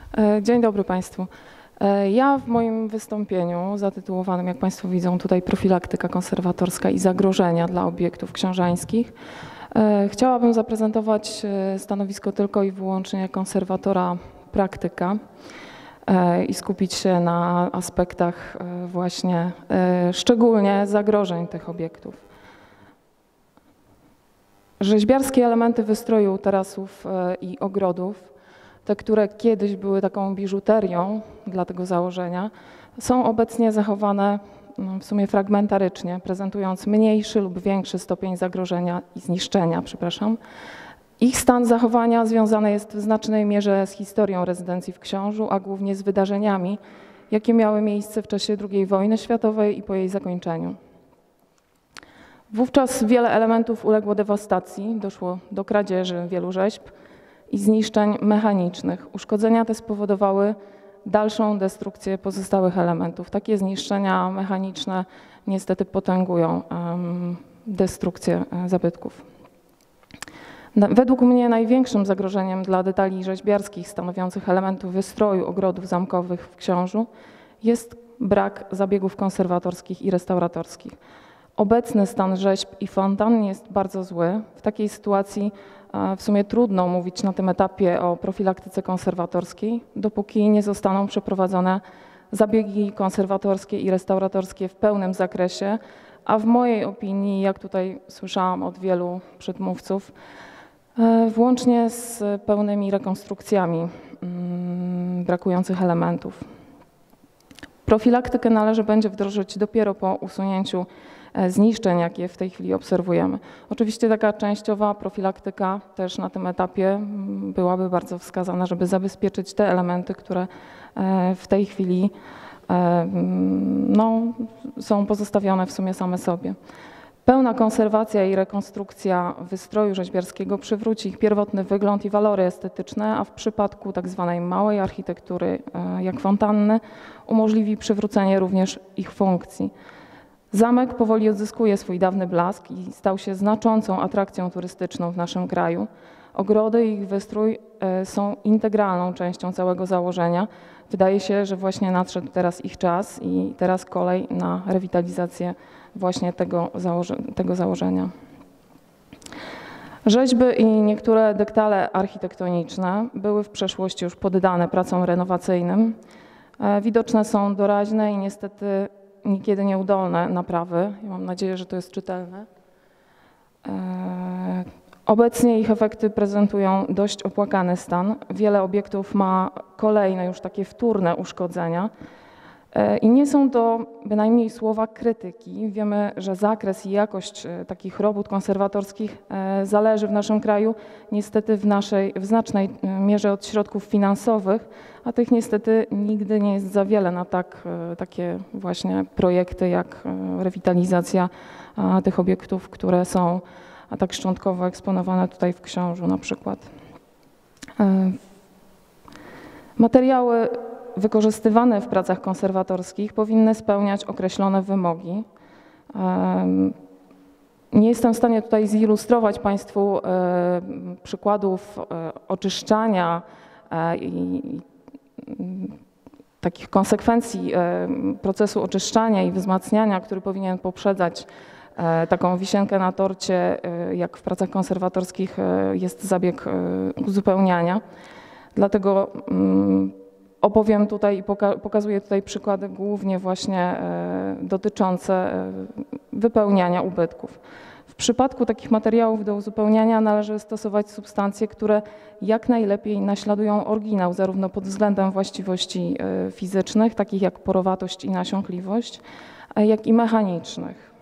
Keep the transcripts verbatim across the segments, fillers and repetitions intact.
Dzień dobry Państwu. Ja w moim wystąpieniu zatytułowanym, jak Państwo widzą tutaj, profilaktyka konserwatorska i zagrożenia dla obiektów książańskich, chciałabym zaprezentować stanowisko tylko i wyłącznie konserwatora praktyka i skupić się na aspektach właśnie szczególnie zagrożeń tych obiektów. Rzeźbiarskie elementy wystroju tarasów i ogrodów, te, które kiedyś były taką biżuterią dla tego założenia, są obecnie zachowane w sumie fragmentarycznie, prezentując mniejszy lub większy stopień zagrożenia i zniszczenia, przepraszam. Ich stan zachowania związany jest w znacznej mierze z historią rezydencji w Książu, a głównie z wydarzeniami, jakie miały miejsce w czasie drugiej wojny światowej i po jej zakończeniu. Wówczas wiele elementów uległo dewastacji, doszło do kradzieży wielu rzeźb i zniszczeń mechanicznych. Uszkodzenia te spowodowały dalszą destrukcję pozostałych elementów. Takie zniszczenia mechaniczne niestety potęgują um, destrukcję zabytków. Według mnie największym zagrożeniem dla detali rzeźbiarskich stanowiących elementów wystroju ogrodów zamkowych w Książu jest brak zabiegów konserwatorskich i restauratorskich. Obecny stan rzeźb i fontan jest bardzo zły. W takiej sytuacji w sumie trudno mówić na tym etapie o profilaktyce konserwatorskiej, dopóki nie zostaną przeprowadzone zabiegi konserwatorskie i restauratorskie w pełnym zakresie, a w mojej opinii, jak tutaj słyszałam od wielu przedmówców, włącznie z pełnymi rekonstrukcjami brakujących elementów. Profilaktykę należy będzie wdrożyć dopiero po usunięciu zniszczeń, jakie w tej chwili obserwujemy. Oczywiście taka częściowa profilaktyka też na tym etapie byłaby bardzo wskazana, żeby zabezpieczyć te elementy, które w tej chwili no, są pozostawione w sumie same sobie. Pełna konserwacja i rekonstrukcja wystroju rzeźbiarskiego przywróci ich pierwotny wygląd i walory estetyczne, a w przypadku tak zwanej małej architektury, jak fontanny, umożliwi przywrócenie również ich funkcji. Zamek powoli odzyskuje swój dawny blask i stał się znaczącą atrakcją turystyczną w naszym kraju. Ogrody i ich wystrój są integralną częścią całego założenia. Wydaje się, że właśnie nadszedł teraz ich czas i teraz kolej na rewitalizację właśnie tego, założe tego założenia. Rzeźby i niektóre detale architektoniczne były w przeszłości już poddane pracom renowacyjnym. Widoczne są doraźne i niestety niekiedy nieudolne naprawy. Ja mam nadzieję, że to jest czytelne. Obecnie ich efekty prezentują dość opłakany stan. Wiele obiektów ma kolejne już takie wtórne uszkodzenia. I nie są to bynajmniej słowa krytyki. Wiemy, że zakres i jakość takich robót konserwatorskich zależy w naszym kraju niestety w, naszej, w znacznej mierze od środków finansowych, a tych niestety nigdy nie jest za wiele na tak, takie właśnie projekty jak rewitalizacja tych obiektów, które są tak szczątkowo eksponowane tutaj w Książu na przykład. Materiały wykorzystywane w pracach konserwatorskich powinny spełniać określone wymogi. Nie jestem w stanie tutaj zilustrować Państwu przykładów oczyszczania i takich konsekwencji procesu oczyszczania i wzmacniania, który powinien poprzedzać taką wisienkę na torcie, jak w pracach konserwatorskich jest zabieg uzupełniania. Dlatego opowiem tutaj i poka pokazuję tutaj przykłady głównie właśnie dotyczące wypełniania ubytków. W przypadku takich materiałów do uzupełniania należy stosować substancje, które jak najlepiej naśladują oryginał, zarówno pod względem właściwości fizycznych, takich jak porowatość i nasiąkliwość, jak i mechanicznych.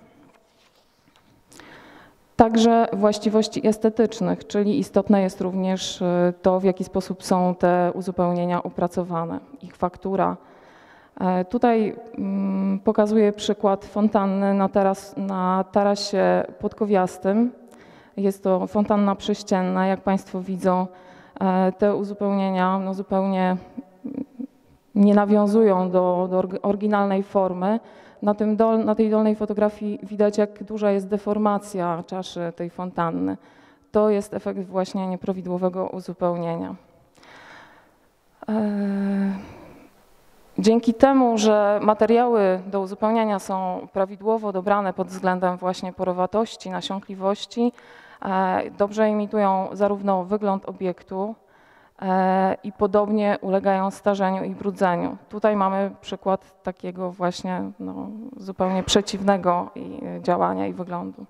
Także właściwości estetycznych, czyli istotne jest również to, w jaki sposób są te uzupełnienia opracowane, ich faktura. Tutaj pokazuję przykład fontanny na, taras, na tarasie podkowiastym. Jest to fontanna prześcienna. Jak Państwo widzą, te uzupełnienia no zupełnie nie nawiązują do, do oryginalnej formy. Na, tym dol, na tej dolnej fotografii widać, jak duża jest deformacja czaszy tej fontanny. To jest efekt właśnie nieprawidłowego uzupełnienia. Dzięki temu, że materiały do uzupełniania są prawidłowo dobrane pod względem właśnie porowatości, nasiąkliwości, dobrze imitują zarówno wygląd obiektu i podobnie ulegają starzeniu i brudzeniu. Tutaj mamy przykład takiego właśnie no, zupełnie przeciwnego działania i wyglądu.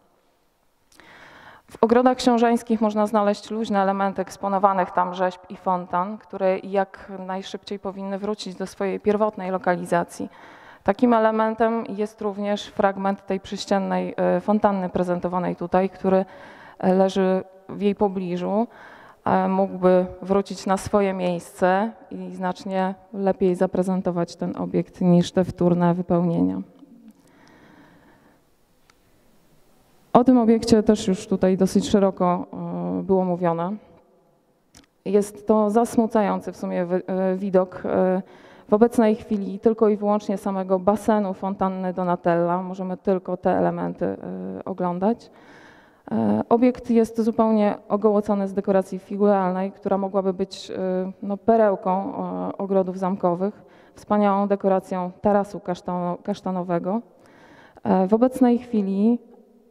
W ogrodach książeńskich można znaleźć luźne elementy eksponowanych tam rzeźb i fontan, które jak najszybciej powinny wrócić do swojej pierwotnej lokalizacji. Takim elementem jest również fragment tej przyściennej fontanny prezentowanej tutaj, który leży w jej pobliżu. Mógłby wrócić na swoje miejsce i znacznie lepiej zaprezentować ten obiekt niż te wtórne wypełnienia. O tym obiekcie też już tutaj dosyć szeroko było mówione. Jest to zasmucający w sumie widok w obecnej chwili tylko i wyłącznie samego basenu fontanny Donatella. Możemy tylko te elementy oglądać. Obiekt jest zupełnie ogołocony z dekoracji figuralnej, która mogłaby być no, perełką ogrodów zamkowych, wspaniałą dekoracją tarasu kasztanowego. W obecnej chwili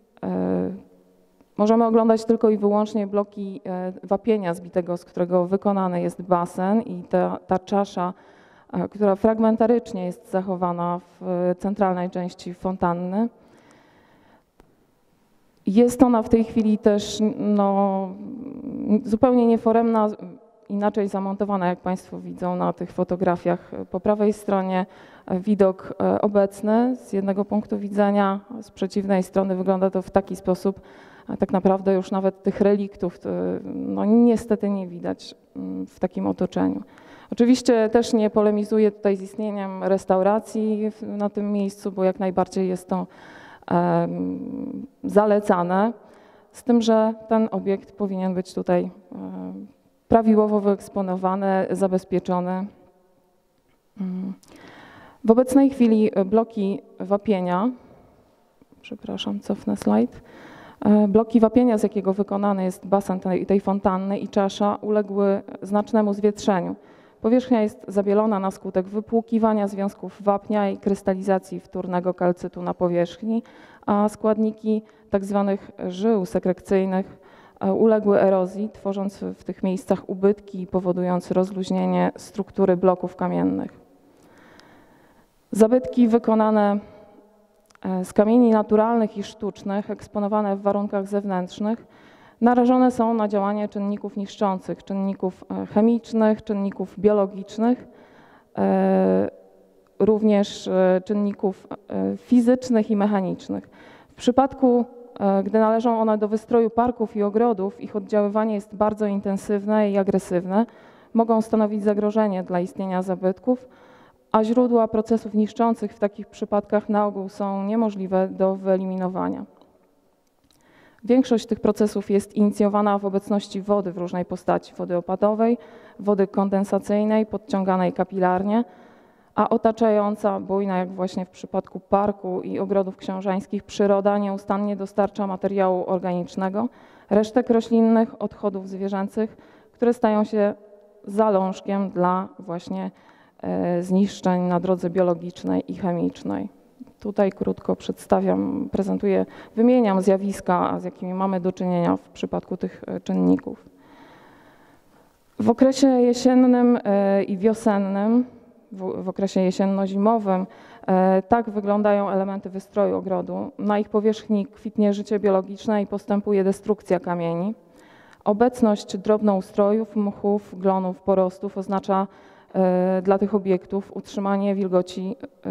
możemy oglądać tylko i wyłącznie bloki wapienia zbitego, z którego wykonany jest basen i ta, ta czasza, która fragmentarycznie jest zachowana w centralnej części fontanny. Jest ona w tej chwili też no, zupełnie nieforemna, inaczej zamontowana, jak Państwo widzą na tych fotografiach. Po prawej stronie widok obecny z jednego punktu widzenia, z przeciwnej strony wygląda to w taki sposób, a tak naprawdę już nawet tych reliktów no, niestety nie widać w takim otoczeniu. Oczywiście też nie polemizuję tutaj z istnieniem restauracji na tym miejscu, bo jak najbardziej jest to zalecane, z tym, że ten obiekt powinien być tutaj prawidłowo wyeksponowany, zabezpieczony. W obecnej chwili bloki wapienia, przepraszam, cofnę slajd, bloki wapienia, z jakiego wykonany jest basen tej, tej fontanny i czasza, uległy znacznemu zwietrzeniu. Powierzchnia jest zabielona na skutek wypłukiwania związków wapnia i krystalizacji wtórnego kalcytu na powierzchni, a składniki tzw. żył sekrekcyjnych uległy erozji, tworząc w tych miejscach ubytki i powodując rozluźnienie struktury bloków kamiennych. Zabytki wykonane z kamieni naturalnych i sztucznych, eksponowane w warunkach zewnętrznych, narażone są na działanie czynników niszczących, czynników chemicznych, czynników biologicznych, również czynników fizycznych i mechanicznych. W przypadku, gdy należą one do wystroju parków i ogrodów, ich oddziaływanie jest bardzo intensywne i agresywne, mogą stanowić zagrożenie dla istnienia zabytków, a źródła procesów niszczących w takich przypadkach na ogół są niemożliwe do wyeliminowania. Większość tych procesów jest inicjowana w obecności wody w różnej postaci, wody opadowej, wody kondensacyjnej, podciąganej kapilarnie, a otaczająca, bujna jak właśnie w przypadku parku i ogrodów książeńskich, przyroda nieustannie dostarcza materiału organicznego, resztek roślinnych, odchodów zwierzęcych, które stają się zalążkiem dla właśnie zniszczeń na drodze biologicznej i chemicznej. Tutaj krótko przedstawiam, prezentuję, wymieniam zjawiska, z jakimi mamy do czynienia w przypadku tych czynników. W okresie jesiennym i wiosennym, w okresie jesienno-zimowym, tak wyglądają elementy wystroju ogrodu. Na ich powierzchni kwitnie życie biologiczne i postępuje destrukcja kamieni. Obecność drobnoustrojów, mchów, glonów, porostów oznacza dla tych obiektów utrzymanie wilgoci,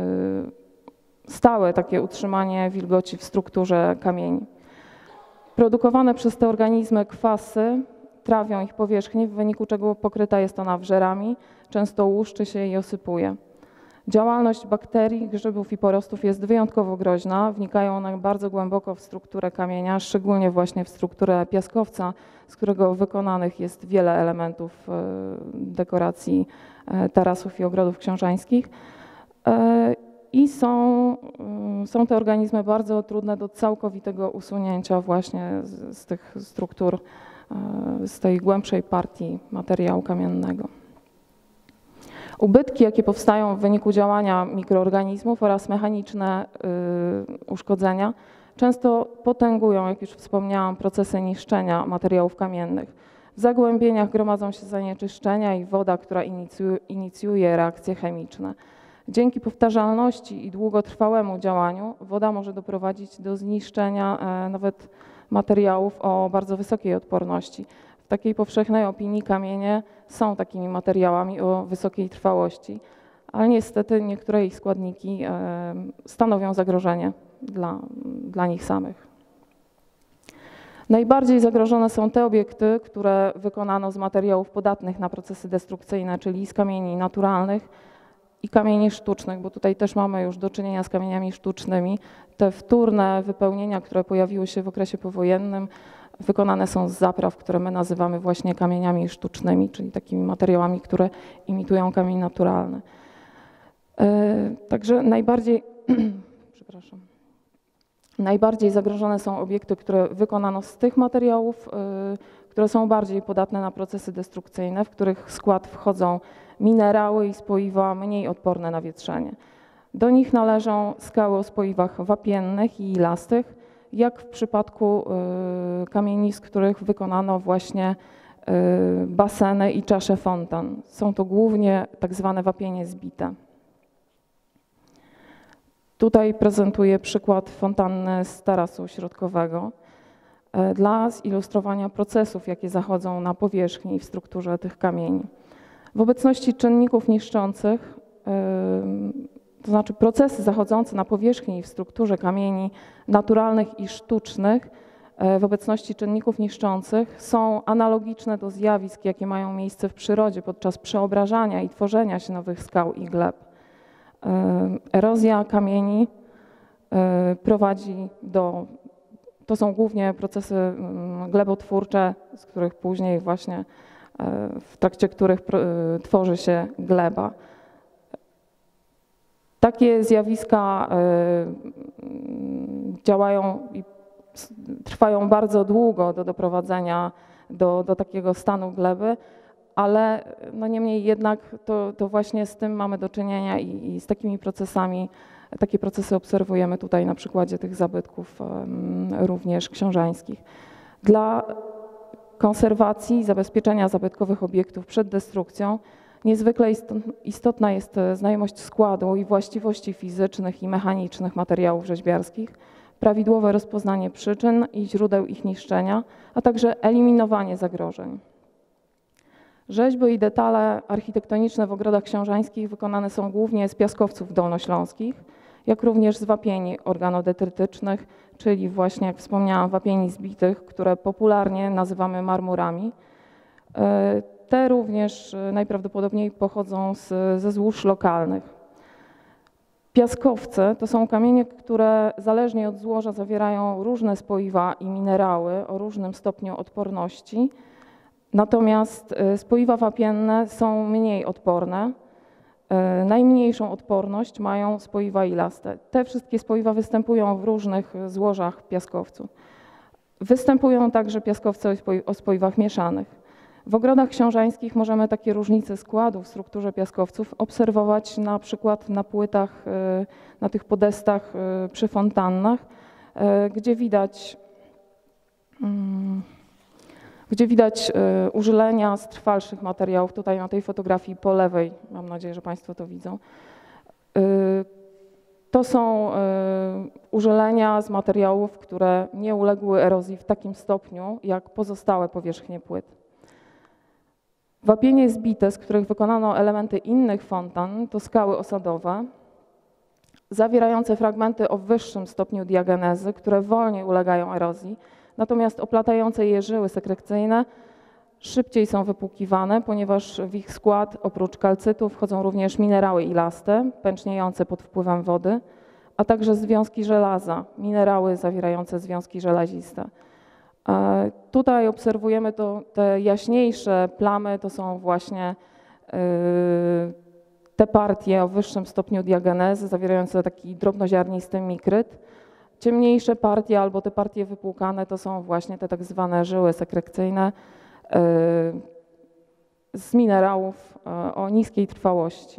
stałe takie utrzymanie wilgoci w strukturze kamieni. Produkowane przez te organizmy kwasy trawią ich powierzchnię, w wyniku czego pokryta jest ona wżerami, często łuszczy się i osypuje. Działalność bakterii, grzybów i porostów jest wyjątkowo groźna. Wnikają one bardzo głęboko w strukturę kamienia, szczególnie właśnie w strukturę piaskowca, z którego wykonanych jest wiele elementów dekoracji tarasów i ogrodów książeńskich. I są, są te organizmy bardzo trudne do całkowitego usunięcia właśnie z, z tych struktur, z tej głębszej partii materiału kamiennego. Ubytki, jakie powstają w wyniku działania mikroorganizmów oraz mechaniczne y, uszkodzenia, często potęgują, jak już wspomniałam, procesy niszczenia materiałów kamiennych. W zagłębieniach gromadzą się zanieczyszczenia i woda, która inicjuje, inicjuje reakcje chemiczne. Dzięki powtarzalności i długotrwałemu działaniu woda może doprowadzić do zniszczenia e, nawet materiałów o bardzo wysokiej odporności. W takiej powszechnej opinii kamienie są takimi materiałami o wysokiej trwałości, ale niestety niektóre ich składniki e, stanowią zagrożenie dla, dla nich samych. Najbardziej zagrożone są te obiekty, które wykonano z materiałów podatnych na procesy destrukcyjne, czyli z kamieni naturalnych i kamieni sztucznych, bo tutaj też mamy już do czynienia z kamieniami sztucznymi. Te wtórne wypełnienia, które pojawiły się w okresie powojennym, wykonane są z zapraw, które my nazywamy właśnie kamieniami sztucznymi, czyli takimi materiałami, które imitują kamień naturalny. Także najbardziej, przepraszam, najbardziej zagrożone są obiekty, które wykonano z tych materiałów, które są bardziej podatne na procesy destrukcyjne, w których skład wchodzą minerały i spoiwa mniej odporne na wietrzenie. Do nich należą skały o spoiwach wapiennych i ilastych, jak w przypadku y, kamieni, z których wykonano właśnie y, baseny i czasze fontan. Są to głównie tak zwane wapienie zbite. Tutaj prezentuję przykład fontanny z tarasu środkowego y, dla zilustrowania procesów, jakie zachodzą na powierzchni i w strukturze tych kamieni. W obecności czynników niszczących, to znaczy procesy zachodzące na powierzchni i w strukturze kamieni naturalnych i sztucznych, w obecności czynników niszczących są analogiczne do zjawisk, jakie mają miejsce w przyrodzie podczas przeobrażania i tworzenia się nowych skał i gleb. Erozja kamieni prowadzi do, to są głównie procesy glebotwórcze, z których później właśnie w trakcie których tworzy się gleba. Takie zjawiska działają i trwają bardzo długo do doprowadzenia do, do takiego stanu gleby, ale no niemniej jednak to, to właśnie z tym mamy do czynienia i, i z takimi procesami, takie procesy obserwujemy tutaj na przykładzie tych zabytków również książańskich. Dla konserwacji i zabezpieczenia zabytkowych obiektów przed destrukcją niezwykle istotna jest znajomość składu i właściwości fizycznych i mechanicznych materiałów rzeźbiarskich, prawidłowe rozpoznanie przyczyn i źródeł ich niszczenia, a także eliminowanie zagrożeń. Rzeźby i detale architektoniczne w ogrodach książańskich wykonane są głównie z piaskowców dolnośląskich, jak również z wapieni organodetrytycznych, czyli właśnie, jak wspomniałam, wapieni zbitych, które popularnie nazywamy marmurami. Te również najprawdopodobniej pochodzą z, ze złóż lokalnych. Piaskowce to są kamienie, które zależnie od złoża zawierają różne spoiwa i minerały o różnym stopniu odporności, natomiast spoiwa wapienne są mniej odporne. Najmniejszą odporność mają spoiwa ilaste. Te wszystkie spoiwa występują w różnych złożach piaskowców. Występują także piaskowce o spoiwach mieszanych. W ogrodach książańskich możemy takie różnice składu w strukturze piaskowców obserwować na przykład na płytach, na tych podestach przy fontannach, gdzie widać, gdzie widać użylenia z trwalszych materiałów. Tutaj na tej fotografii po lewej, mam nadzieję, że Państwo to widzą. To są użylenia z materiałów, które nie uległy erozji w takim stopniu, jak pozostałe powierzchnie płyt. Wapienie zbite, z których wykonano elementy innych fontan, to skały osadowe, zawierające fragmenty o wyższym stopniu diagenezy, które wolniej ulegają erozji, natomiast oplatające je żyły sekrecyjne szybciej są wypłukiwane, ponieważ w ich skład oprócz kalcytu wchodzą również minerały ilaste, pęczniejące pod wpływem wody, a także związki żelaza, minerały zawierające związki żelaziste. Tutaj obserwujemy to, te jaśniejsze plamy, to są właśnie te partie o wyższym stopniu diagenezy, zawierające taki drobnoziarnisty mikryt. Ciemniejsze partie albo te partie wypłukane to są właśnie te tak zwane żyły sekrecyjne z minerałów o niskiej trwałości.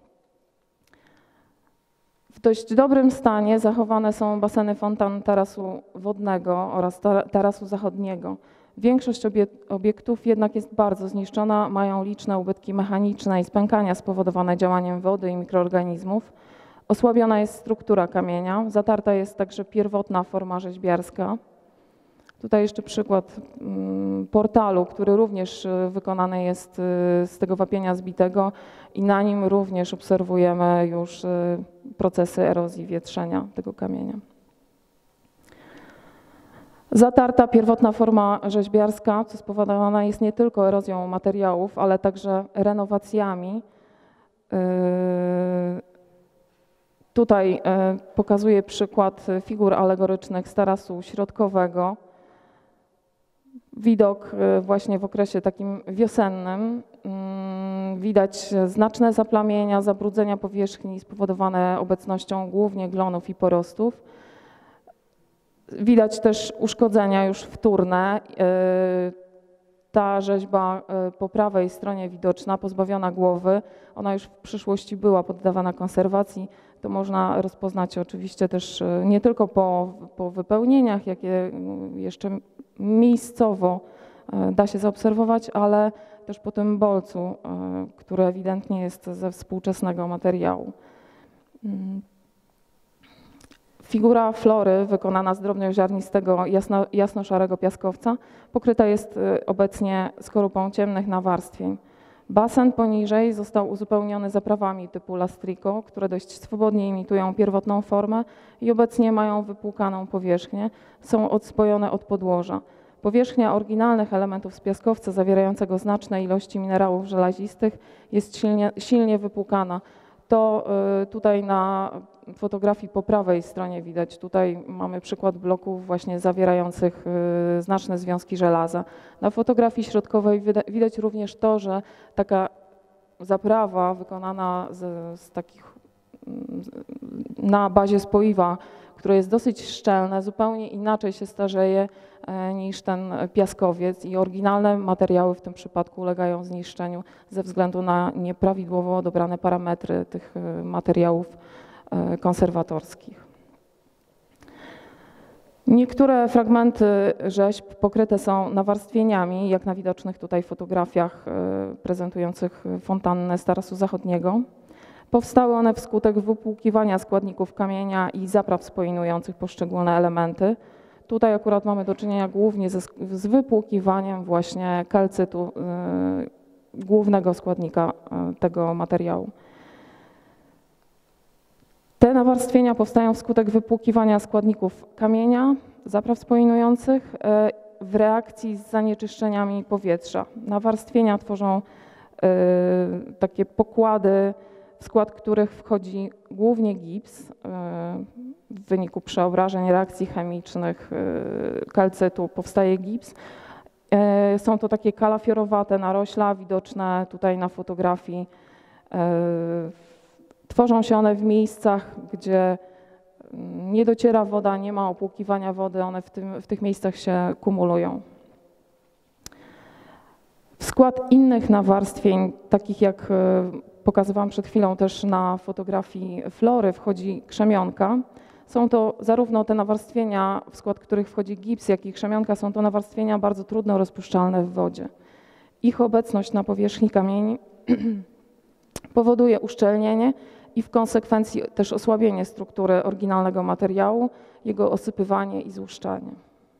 W dość dobrym stanie zachowane są baseny fontan tarasu wodnego oraz tarasu zachodniego. Większość obiektów jednak jest bardzo zniszczona, mają liczne ubytki mechaniczne i spękania spowodowane działaniem wody i mikroorganizmów. Osłabiona jest struktura kamienia, zatarta jest także pierwotna forma rzeźbiarska. Tutaj jeszcze przykład portalu, który również wykonany jest z tego wapienia zbitego i na nim również obserwujemy już procesy erozji, wietrzenia tego kamienia. Zatarta pierwotna forma rzeźbiarska, co spowodowana jest nie tylko erozją materiałów, ale także renowacjami. Tutaj pokazuję przykład figur alegorycznych z tarasu środkowego. Widok właśnie w okresie takim wiosennym. Widać znaczne zaplamienia, zabrudzenia powierzchni spowodowane obecnością głównie glonów i porostów. Widać też uszkodzenia już wtórne. Ta rzeźba po prawej stronie widoczna, pozbawiona głowy, ona już w przyszłości była poddawana konserwacji. To można rozpoznać oczywiście też nie tylko po, po wypełnieniach, jakie jeszcze miejscowo da się zaobserwować, ale też po tym bolcu, który ewidentnie jest ze współczesnego materiału. Figura flory wykonana z drobnoziarnistego jasno, jasno-szarego piaskowca pokryta jest obecnie skorupą ciemnych nawarstwień. Basen poniżej został uzupełniony zaprawami typu lastrico, które dość swobodnie imitują pierwotną formę i obecnie mają wypłukaną powierzchnię, są odspojone od podłoża. Powierzchnia oryginalnych elementów z piaskowca zawierającego znaczne ilości minerałów żelazistych jest silnie, silnie wypłukana. To tutaj na fotografii po prawej stronie widać. Tutaj mamy przykład bloków właśnie zawierających znaczne związki żelaza. Na fotografii środkowej widać również to, że taka zaprawa wykonana z, z takich na bazie spoiwa, które jest dosyć szczelne, zupełnie inaczej się starzeje niż ten piaskowiec i oryginalne materiały w tym przypadku ulegają zniszczeniu ze względu na nieprawidłowo dobrane parametry tych materiałów konserwatorskich. Niektóre fragmenty rzeźb pokryte są nawarstwieniami, jak na widocznych tutaj fotografiach prezentujących fontannę z tarasu zachodniego. Powstały one wskutek wypłukiwania składników kamienia i zapraw spoinujących poszczególne elementy. Tutaj akurat mamy do czynienia głównie ze, z wypłukiwaniem właśnie kalcytu, yy, głównego składnika yy, tego materiału. Te nawarstwienia powstają wskutek wypłukiwania składników kamienia, zapraw spoinujących yy, w reakcji z zanieczyszczeniami powietrza. Nawarstwienia tworzą yy, takie pokłady, w skład których wchodzi głównie gips w wyniku przeobrażeń, reakcji chemicznych, kalcytu powstaje gips. Są to takie kalafiorowate narośla widoczne tutaj na fotografii. Tworzą się one w miejscach, gdzie nie dociera woda, nie ma opłukiwania wody, one w, tym, w tych miejscach się kumulują. W skład innych nawarstwień, takich jak pokazywałam przed chwilą też na fotografii flory, wchodzi krzemionka. Są to zarówno te nawarstwienia, w skład których wchodzi gips, jak i krzemionka, są to nawarstwienia bardzo trudno rozpuszczalne w wodzie. Ich obecność na powierzchni kamieni powoduje uszczelnienie i w konsekwencji też osłabienie struktury oryginalnego materiału, jego osypywanie i złuszczanie.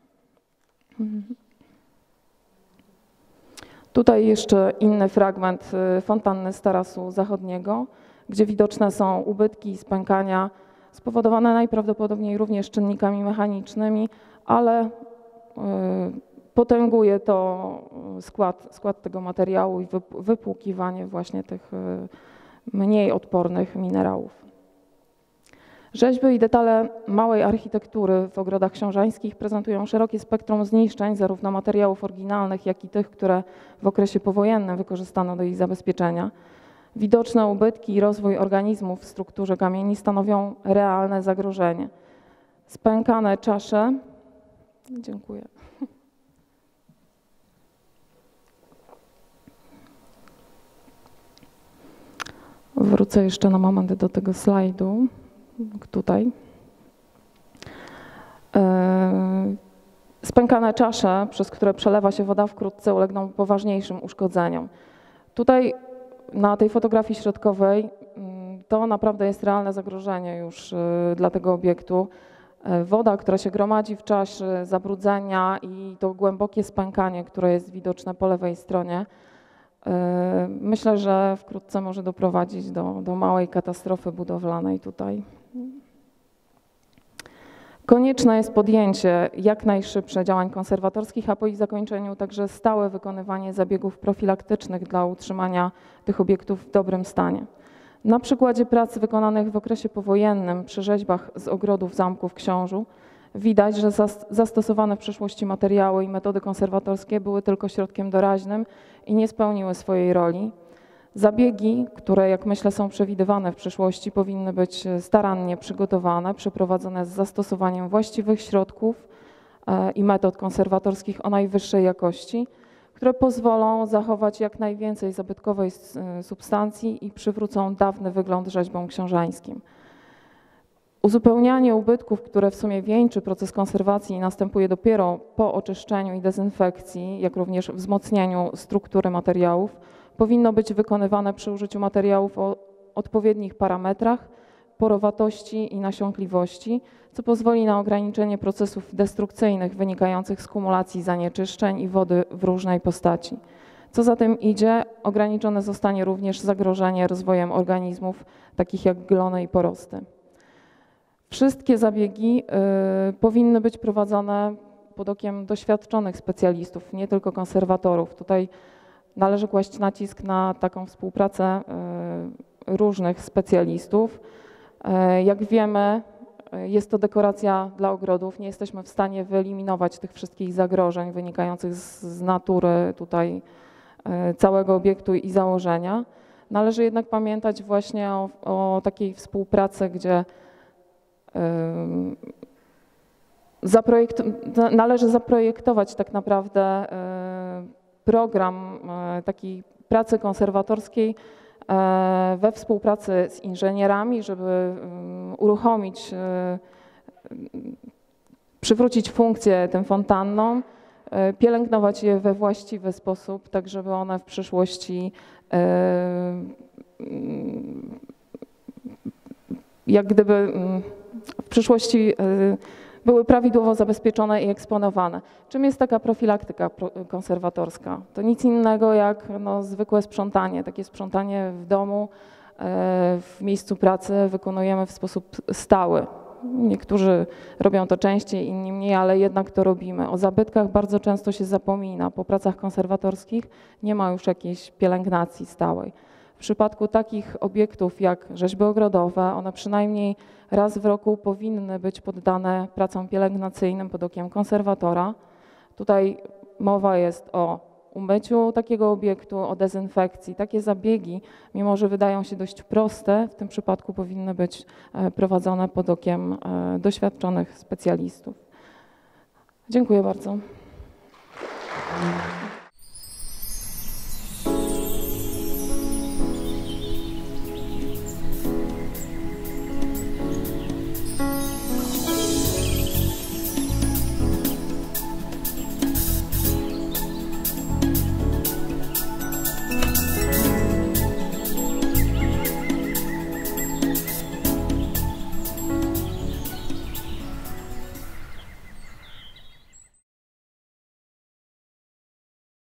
Tutaj jeszcze inny fragment fontanny z tarasu zachodniego, gdzie widoczne są ubytki i spękania spowodowane najprawdopodobniej również czynnikami mechanicznymi, ale potęguje to skład, skład tego materiału i wypłukiwanie właśnie tych mniej odpornych minerałów. Rzeźby i detale małej architektury w ogrodach książańskich prezentują szerokie spektrum zniszczeń zarówno materiałów oryginalnych, jak i tych, które w okresie powojennym wykorzystano do ich zabezpieczenia. Widoczne ubytki i rozwój organizmów w strukturze kamieni stanowią realne zagrożenie. Spękane czasze, dziękuję. Wrócę jeszcze na moment do tego slajdu, tutaj. Spękane czasze, przez które przelewa się woda, wkrótce ulegną poważniejszym uszkodzeniom. Tutaj na tej fotografii środkowej to naprawdę jest realne zagrożenie już dla tego obiektu. Woda, która się gromadzi w czasie zabrudzenia i to głębokie spękanie, które jest widoczne po lewej stronie, myślę, że wkrótce może doprowadzić do, do małej katastrofy budowlanej tutaj. Konieczne jest podjęcie jak najszybsze działań konserwatorskich, a po ich zakończeniu także stałe wykonywanie zabiegów profilaktycznych dla utrzymania tych obiektów w dobrym stanie. Na przykładzie prac wykonanych w okresie powojennym przy rzeźbach z ogrodów zamków Książu widać, że zastosowane w przeszłości materiały i metody konserwatorskie były tylko środkiem doraźnym i nie spełniły swojej roli. Zabiegi, które jak myślę są przewidywane w przyszłości, powinny być starannie przygotowane, przeprowadzone z zastosowaniem właściwych środków i metod konserwatorskich o najwyższej jakości, które pozwolą zachować jak najwięcej zabytkowej substancji i przywrócą dawny wygląd rzeźbom książańskim. Uzupełnianie ubytków, które w sumie wieńczy proces konserwacji, następuje dopiero po oczyszczeniu i dezynfekcji, jak również wzmocnieniu struktury materiałów, powinno być wykonywane przy użyciu materiałów o odpowiednich parametrach, porowatości i nasiąkliwości, co pozwoli na ograniczenie procesów destrukcyjnych wynikających z kumulacji zanieczyszczeń i wody w różnej postaci. Co za tym idzie, ograniczone zostanie również zagrożenie rozwojem organizmów takich jak glony i porosty. Wszystkie zabiegi y, powinny być prowadzone pod okiem doświadczonych specjalistów, nie tylko konserwatorów. Tutaj należy kłaść nacisk na taką współpracę y, różnych specjalistów. Y, jak wiemy, jest to dekoracja dla ogrodów. Nie jesteśmy w stanie wyeliminować tych wszystkich zagrożeń wynikających z, z natury tutaj y, całego obiektu i założenia. Należy jednak pamiętać właśnie o, o takiej współpracy, gdzie Zaprojekt, należy zaprojektować tak naprawdę program takiej pracy konserwatorskiej we współpracy z inżynierami, żeby uruchomić, przywrócić funkcję tym fontannom, pielęgnować je we właściwy sposób, tak żeby one w przyszłości jak gdyby w przyszłości były prawidłowo zabezpieczone i eksponowane. Czym jest taka profilaktyka konserwatorska? To nic innego jak no, zwykłe sprzątanie, takie sprzątanie w domu, w miejscu pracy wykonujemy w sposób stały. Niektórzy robią to częściej, inni mniej, ale jednak to robimy. O zabytkach bardzo często się zapomina. Po pracach konserwatorskich nie ma już jakiejś pielęgnacji stałej. W przypadku takich obiektów jak rzeźby ogrodowe, one przynajmniej raz w roku powinny być poddane pracom pielęgnacyjnym pod okiem konserwatora. Tutaj mowa jest o umyciu takiego obiektu, o dezynfekcji. Takie zabiegi, mimo że wydają się dość proste, w tym przypadku powinny być prowadzone pod okiem doświadczonych specjalistów. Dziękuję bardzo.